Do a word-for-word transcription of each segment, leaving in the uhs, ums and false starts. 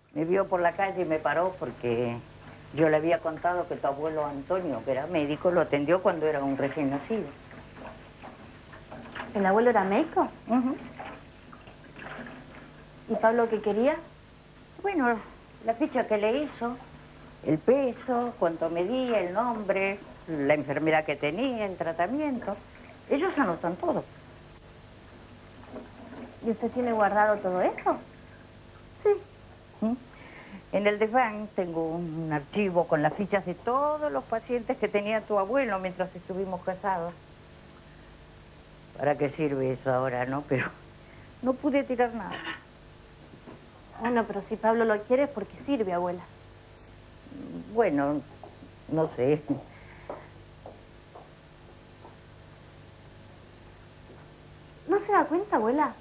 Me vio por la calle y me paró porque yo le había contado que tu abuelo Antonio, que era médico, lo atendió cuando era un recién nacido. ¿El abuelo era médico? Uh-huh. ¿Y Pablo qué quería? Bueno, la ficha que le hizo, el peso, cuánto medía, el nombre, la enfermedad que tenía, el tratamiento. Ellos anotan todo. ¿Y usted tiene guardado todo eso? Sí. ¿Mm? En el desván tengo un archivo con las fichas de todos los pacientes que tenía tu abuelo mientras estuvimos casados. ¿Para qué sirve eso ahora, no? Pero no pude tirar nada. Bueno, pero si Pablo lo quiere es porque sirve, abuela. Bueno, no sé. ¿No se da cuenta, abuela?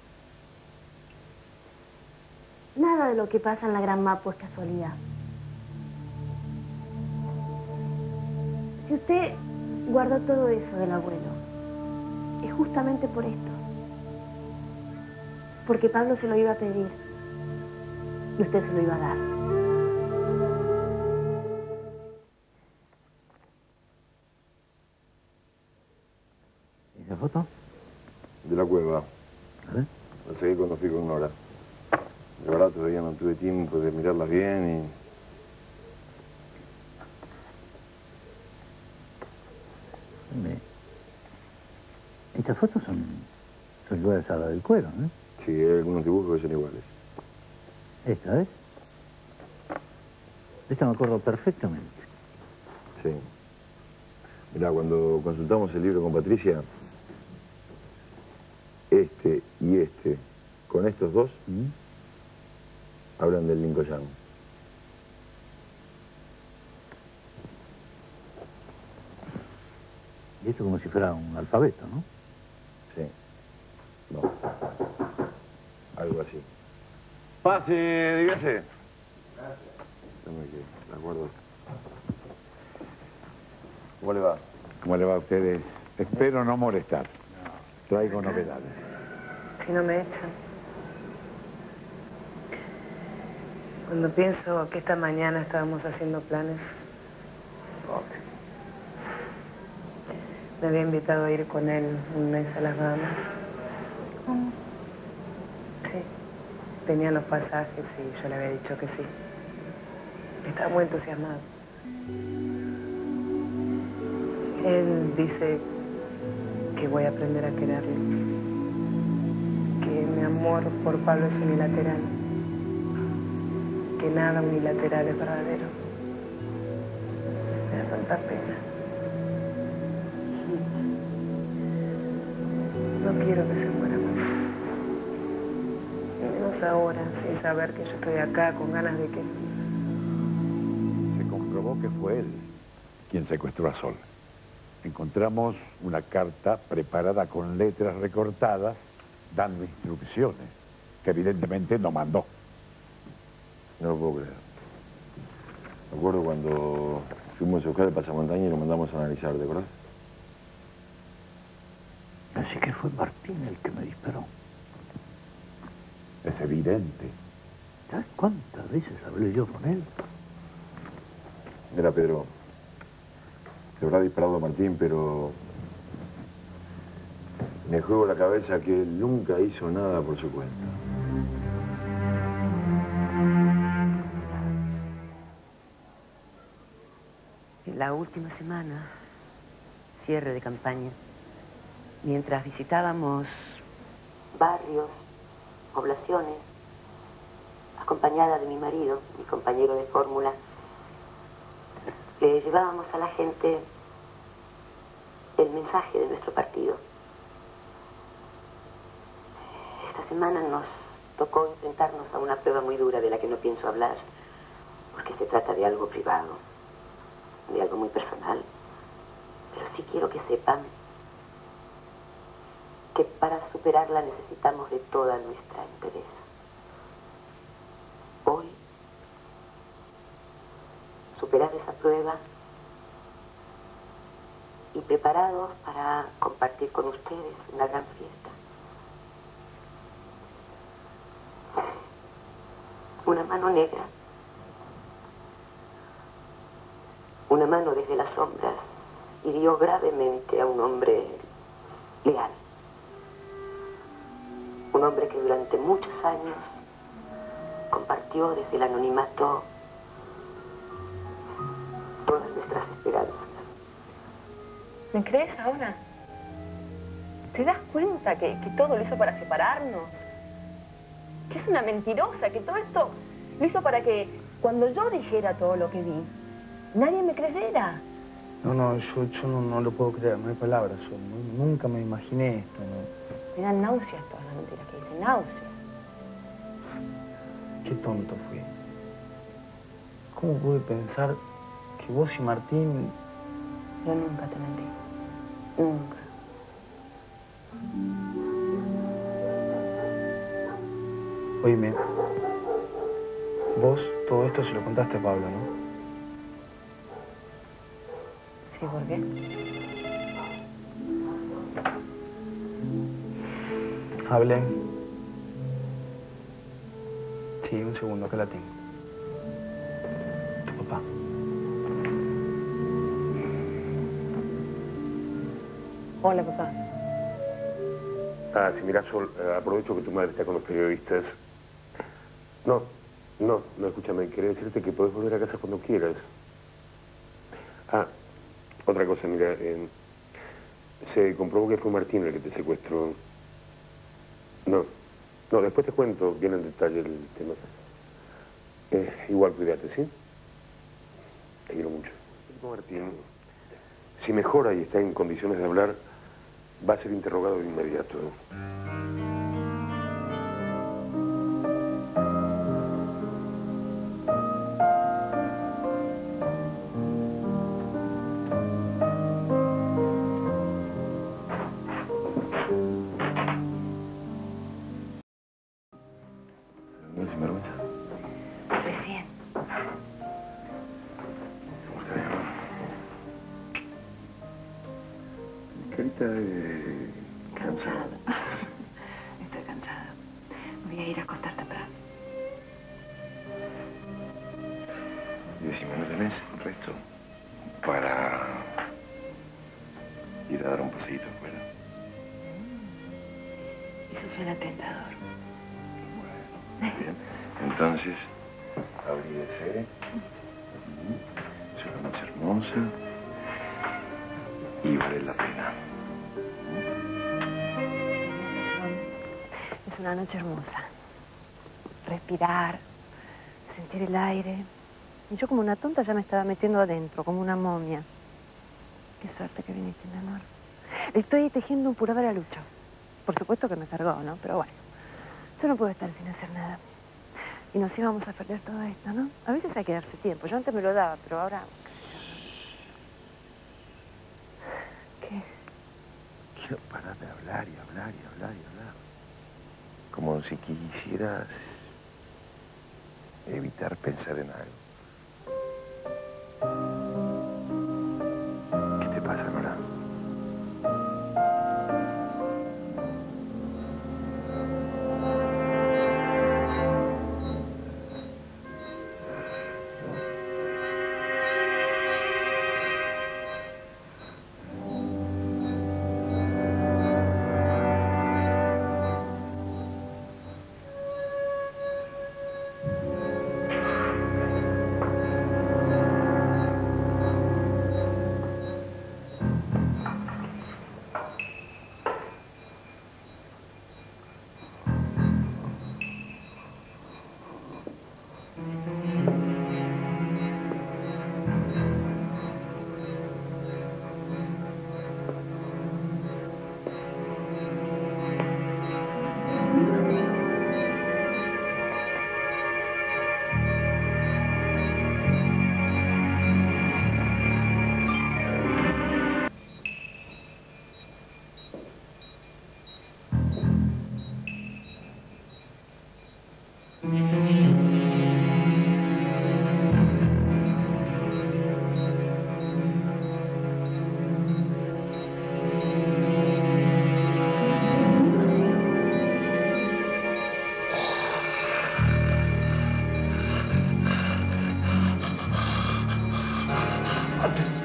Nada de lo que pasa en la Gran Mapo es casualidad. Si usted guardó todo eso del abuelo, es justamente por esto. Porque Pablo se lo iba a pedir y usted se lo iba a dar. ¿Esa foto? De la cueva. A ver. La seguí cuando fui con Nora. De verdad todavía no tuve tiempo de mirarlas bien y... Me... Estas fotos son, son iguales a la del cuero, ¿no? Sí, hay algunos dibujos que son iguales. Esta, ¿ves? Esta me acuerdo perfectamente. Sí. Mirá, cuando consultamos el libro con Patricia, este y este, con estos dos, ¿Mm? hablan del Lincoln. Y esto como si fuera un alfabeto, ¿no? Sí. No. Algo así. Pase, dígase. Gracias. Dame que la guardo. ¿Cómo le va? ¿Cómo le va a ustedes? Espero no molestar. Traigo novedades. Si no me echan. Cuando pienso que esta mañana estábamos haciendo planes, me había invitado a ir con él un mes a las Bahamas. ¿Cómo? Sí. Tenía los pasajes y yo le había dicho que sí. Estaba muy entusiasmado. Él dice que voy a aprender a quererlo. Que mi amor por Pablo es unilateral. Que nada unilateral es verdadero. Me da tanta pena. No quiero que se muera mamá. Y menos ahora, sin saber que yo estoy acá, con ganas de que... Se comprobó que fue él quien secuestró a Sol. Encontramos una carta preparada con letras recortadas, dando instrucciones, que evidentemente no mandó. No lo puedo creer. Me acuerdo cuando fuimos a buscar el pasamontaña y lo mandamos a analizar, ¿de acuerdas? Así que fue Martín el que me disparó. Es evidente. ¿Sabes cuántas veces hablé yo con él? Mira, Pedro, te habrá disparado Martín, pero me juego la cabeza que él nunca hizo nada por su cuenta. En la última semana, cierre de campaña, mientras visitábamos barrios, poblaciones, acompañada de mi marido, mi compañero de fórmula, le llevábamos a la gente el mensaje de nuestro partido. Esta semana nos tocó enfrentarnos a una prueba muy dura de la que no pienso hablar, porque se trata de algo privado, de algo muy personal. Pero sí quiero que sepan que para superarla necesitamos de toda nuestra entereza. Hoy, superar esa prueba y preparados para compartir con ustedes una gran fiesta. una mano negra. Una mano desde las sombras hirió gravemente a un hombre leal. Un hombre que durante muchos años compartió desde el anonimato todas nuestras esperanzas. ¿Me crees ahora? ¿Te das cuenta que, que todo lo hizo para separarnos? Que es una mentirosa, que todo esto lo hizo para que cuando yo dijera todo lo que vi, nadie me creyera. No, no, yo, yo no, no lo puedo creer, no hay palabras. Yo no- nunca me imaginé esto, ¿no? Me dan náuseas todas las mentiras que dicen, náuseas. Qué tonto fui. ¿Cómo pude pensar que vos y Martín... Yo nunca te mentí. Nunca. Oíme, vos todo esto se lo contaste a Pablo, ¿no? Sí, ¿por qué? Hablé. Sí, un segundo, acá la tengo. Tu papá. Hola, papá. Ah, si mirá, Sol, eh, aprovecho que tu madre está con los periodistas. No, no, no, escúchame, quería decirte que podés volver a casa cuando quieras. Ah, otra cosa, mira, eh, se comprobó que fue Martín el que te secuestró. No, no, después te cuento bien en detalle el tema. Eh, igual cuídate, ¿sí? Te quiero mucho. Martín, si mejora y está en condiciones de hablar, va a ser interrogado de inmediato. ¿No es sinvergüenza? Recién. ¿Cómo está, mi amor? Carita de... Cansada. Estoy cansada. Voy a ir a acostar temprano. Y decime, ¿no tenés un resto para ir a dar un paseíto afuera? Eso suena tentador. Bueno, bien. Entonces, abríguese. Es una noche hermosa y vale la pena. Es una noche hermosa. Respirar, sentir el aire. Y yo como una tonta ya me estaba metiendo adentro, como una momia. Qué suerte que viniste, mi amor. Estoy tejiendo un pullover a Lucho. Por supuesto que me cargó, ¿no? Pero bueno, yo no puedo estar sin hacer nada. Y nos íbamos a perder todo esto, ¿no? A veces hay que darse tiempo. Yo antes me lo daba, pero ahora... ¿Qué? Quiero parar de hablar y hablar y hablar y hablar. Como si quisieras evitar pensar en algo. ¿Qué te pasa, Nora?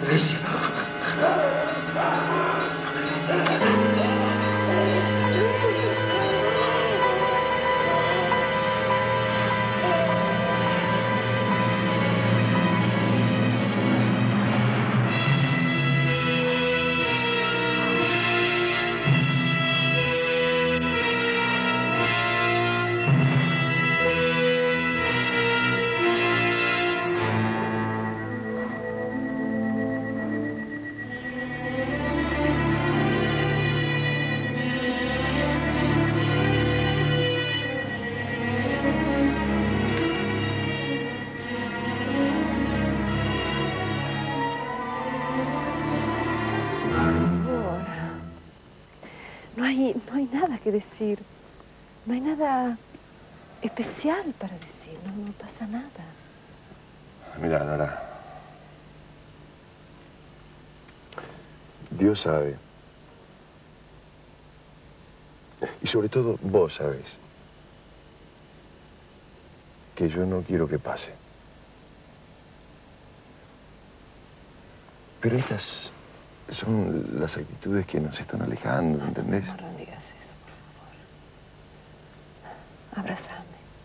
Patricia. No hay, no hay nada que decir. No hay nada especial para decir. No, no pasa nada. Mira, Nora. Dios sabe. Y sobre todo, vos sabés. Que yo no quiero que pase. Pero estas son las actitudes que nos están alejando, ¿entendés? No, no digas eso, por favor. Abrázame.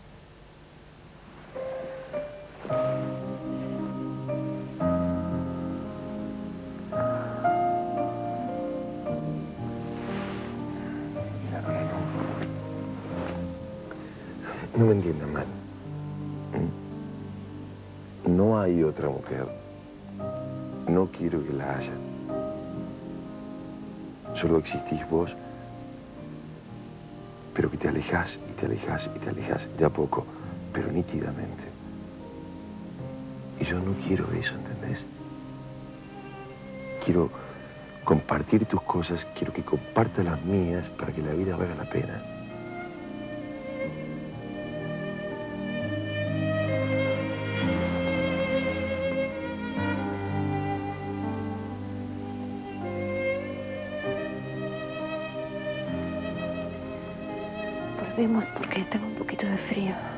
No me entiendan mal. No hay otra mujer. No quiero que la haya. Solo existís vos, pero que te alejás y te alejás y te alejás de a poco, pero nítidamente. Y yo no quiero eso, ¿entendés? Quiero compartir tus cosas, quiero que compartas las mías para que la vida valga la pena. Volvemos porque tengo un poquito de frío.